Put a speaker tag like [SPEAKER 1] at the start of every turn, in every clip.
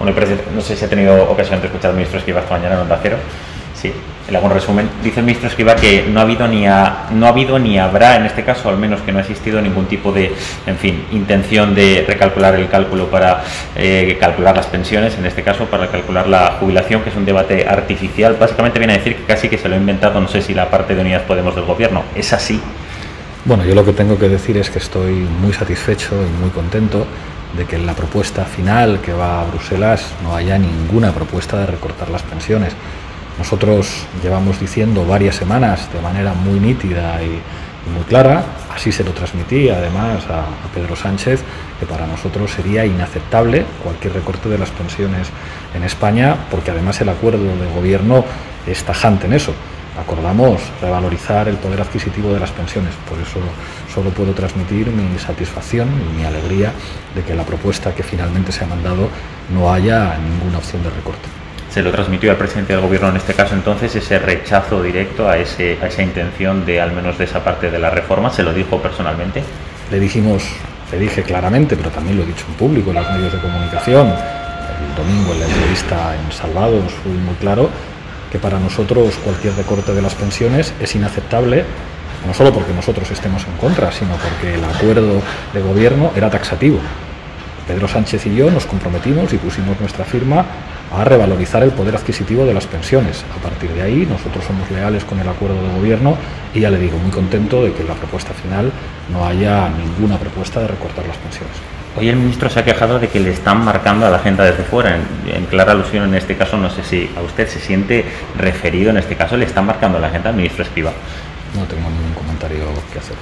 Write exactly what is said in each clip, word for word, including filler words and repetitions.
[SPEAKER 1] Bueno, no sé si ha tenido ocasión de escuchar al ministro Escrivá esta mañana en Onda Cero. Sí, le hago un resumen. Dice el ministro Escrivá que no ha habido ni ha, no ha habido ni habrá, en este caso, al menos que no ha existido ningún tipo de, en fin, intención de recalcular el cálculo para eh, calcular las pensiones, en este caso para calcular la jubilación, que es un debate artificial. Básicamente viene a decir que casi que se lo ha inventado, no sé si la parte de Unidas Podemos del gobierno. ¿Es así?
[SPEAKER 2] Bueno, yo lo que tengo que decir es que estoy muy satisfecho y muy contento de que en la propuesta final que va a Bruselas no haya ninguna propuesta de recortar las pensiones. Nosotros llevamos diciendo varias semanas de manera muy nítida y, y muy clara, así se lo transmití además a, a Pedro Sánchez, que para nosotros sería inaceptable cualquier recorte de las pensiones en España, porque además el acuerdo de gobierno es tajante en eso. Acordamos revalorizar el poder adquisitivo de las pensiones, por eso solo puedo transmitir mi satisfacción y mi alegría de que la propuesta que finalmente se ha mandado no haya ninguna opción de recorte.
[SPEAKER 1] ¿Se lo transmitió al presidente del gobierno en este caso entonces ese rechazo directo a, ese, a esa intención de al menos de esa parte de la reforma? ¿Se lo dijo personalmente?
[SPEAKER 2] Le dijimos, le dije claramente, pero también lo he dicho en público en los medios de comunicación, el domingo en la entrevista en Salvados fui muy claro, que para nosotros cualquier recorte de las pensiones es inaceptable, no solo porque nosotros estemos en contra, sino porque el acuerdo de gobierno era taxativo. Pedro Sánchez y yo nos comprometimos y pusimos nuestra firma a revalorizar el poder adquisitivo de las pensiones. A partir de ahí nosotros somos leales con el acuerdo de gobierno y ya le digo, muy contento de que en la propuesta final no haya ninguna propuesta de recortar las pensiones.
[SPEAKER 1] Hoy el ministro se ha quejado de que le están marcando a la agenda desde fuera, en, en clara alusión en este caso, no sé si a usted se siente referido en este caso, le están marcando a la agenda al ministro Escrivá.
[SPEAKER 2] No tengo ningún comentario que hacer.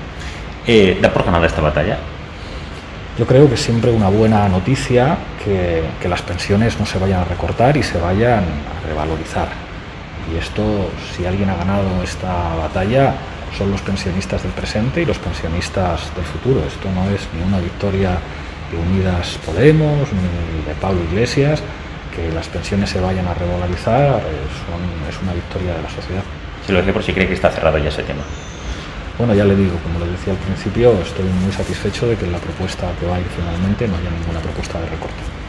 [SPEAKER 1] Eh, ¿Da por ganada esta batalla?
[SPEAKER 2] Yo creo que es siempre una buena noticia que, que las pensiones no se vayan a recortar y se vayan a revalorizar. Y esto, si alguien ha ganado esta batalla, son los pensionistas del presente y los pensionistas del futuro. Esto no es ni una victoria de Unidas Podemos ni de Pablo Iglesias. Que las pensiones se vayan a revalorizar son, es una victoria de la sociedad.
[SPEAKER 1] Se lo decía por si cree que está cerrado ya ese tema.
[SPEAKER 2] Bueno, ya le digo, como le decía al principio, estoy muy satisfecho de que en la propuesta que va a ir finalmente no haya ninguna propuesta de recorte.